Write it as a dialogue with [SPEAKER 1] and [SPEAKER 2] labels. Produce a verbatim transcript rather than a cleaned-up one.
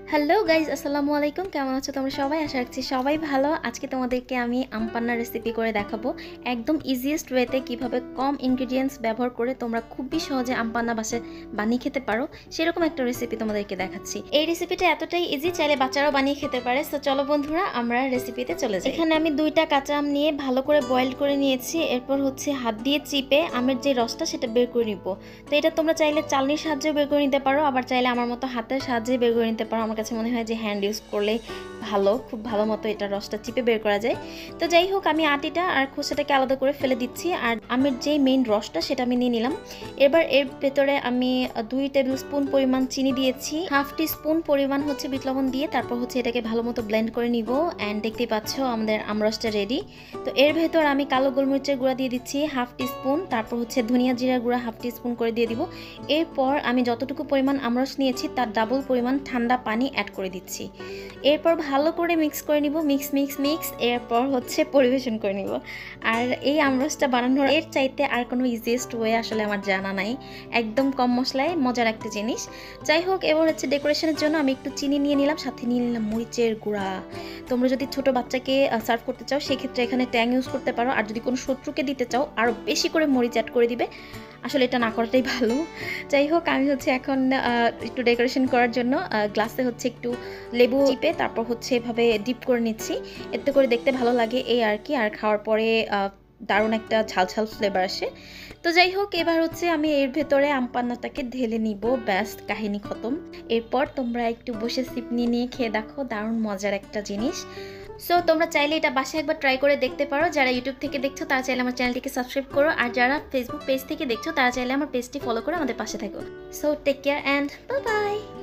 [SPEAKER 1] Hello guys, আসসালামু আলাইকুম। কেমন আছো তোমরা সবাই? আশা রাখছি সবাই ভালো। আজকে তোমাদেরকে আমি আম পান্নার রেসিপি করে দেখাবো, একদম ইজিয়েস্ট ওয়েতে কিভাবে কম ইনগ্রিডিয়েন্টস ব্যবহার করে তোমরা খুবই সহজে আম পান্না বাসায় বানিয়ে খেতে পারো, সেরকম একটা রেসিপি তোমাদেরকে দেখাচ্ছি। এই রেসিপিটা এতটাই ইজি, চাইলে বাচ্চারাও বানিয়ে খেতে পারে। সো চলো বন্ধুরা, আমরা রেসিপিতে চলে যাই। এখানে আমি দুইটা কাঁচা আম নিয়ে ভালো করে বয়েল করে নিয়েছি। এরপর হচ্ছে হাত দিয়ে চিপে আমের যে রসটা সেটা বের করে নিব। তো এটা তোমরা চাইলে চালনির সাহায্যে বের করে নিতে পারো, আবার চাইলে আমার মতো হাতের সাহায্যে বের করে নিতে পারো। আমার কাছে মনে হয় যে হ্যান্ড ইউজ করলে ভালো, খুব ভালো মতো এটা রসটা চিপে বের করা যায়। তো যাই হোক, আমি আটিটা আর খোসাটাকে আলাদা করে ফেলে দিচ্ছি, আর আমের যে মেইন রসটা সেটা আমি নিয়ে নিলাম। এবার এর ভেতরে আমি দুই টেবিল স্পুন পরিমাণ চিনি দিয়েছি, হাফ টি স্পুন পরিমাণ হচ্ছে বিট লবণ দিয়ে তারপর হচ্ছে এটাকে ভালো মতো ব্লেন্ড করে নিব। অ্যান্ড দেখতেই পাচ্ছ আমাদের আমরসটা রেডি। তো এর ভেতর আমি কালো গোলমরিচের গুঁড়া দিয়ে দিচ্ছি হাফ টি স্পুন, তারপর হচ্ছে ধনিয়া জিরার গুঁড়া হাফ টি স্পুন করে দিয়ে দিব। এরপর আমি যতটুকু পরিমাণ আমরস নিয়েছি তার ডাবল পরিমাণ ঠান্ডা পানি অ্যাড করে দিচ্ছি। এরপর ভালো করে মিক্স করে নিব, মিক্স মিক্স মিক্স এরপর হচ্ছে পরিবেশন করে নিব। আর এই আমরসটা বানানোর এর চাইতে আর কোনো ইজিয়েস্ট ওয়ে আসলে আমার জানা নাই, একদম কম মশলায় মজার একটা জিনিস। যাই হোক, এবার হচ্ছে ডেকোরেশনের জন্য আমি একটু চিনি নিয়ে নিলাম, সাথে নিয়ে নিলাম মরিচের গুঁড়া। তোমরা যদি ছোট বাচ্চাকে সার্ভ করতে চাও সেক্ষেত্রে এখানে ট্যাং ইউজ করতে পারো, আর যদি কোনো শত্রুকে দিতে চাও আরও বেশি করে মরিচ অ্যাড করে দিবে। আসলে এটা না করাটাই ভালো। যাই হোক, আমি হচ্ছে এখন একটু ডেকোরেশন করার জন্য গ্লাসে হচ্ছে একটু লেবু চিপে তারপর হচ্ছে এভাবে ডিপ করে নিচ্ছি, এতে করে দেখতে ভালো লাগে এই আর কি। আর খাওয়ার পরে দারুণ একটা ঝাল ঝাল ফ্লেভার আসে। তো যাই হোক, এবার হচ্ছে আমি এর ভেতরে আম পান্নাটাকে ঢেলে নিব, ব্যাস কাহিনী খতম। এরপর তোমরা একটু বসে সিপ নিয়ে নিয়ে খেয়ে দেখো, দারুণ মজার একটা জিনিস। সো তোমরা চাইলে এটা বাসায় একবার ট্রাই করে দেখতে পারো। যারা ইউটিউব থেকে দেখছো তারা চাইলে আমার চ্যানেলটিকে সাবস্ক্রাইব করো, আর যারা ফেসবুক পেজ থেকে দেখছো তারা চাইলে আমার পেজটি ফলো করে আমাদের পাশে থাকো। So take care and bye by.